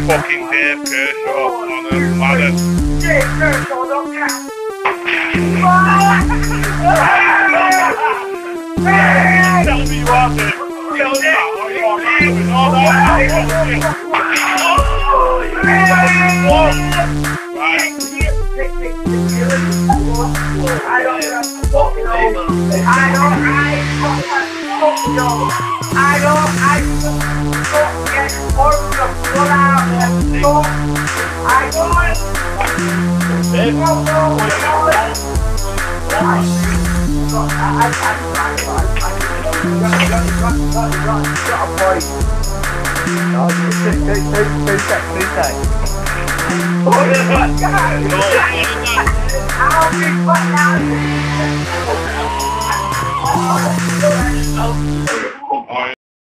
fucking Dave Kershaw on a ladder. Dave Kershaw, don't catch. Tell me you are Dave. Tell me you are doing all that. Right. I don't fucking know. I get more of the blood out of the soul. I don't. I'll be fucking out.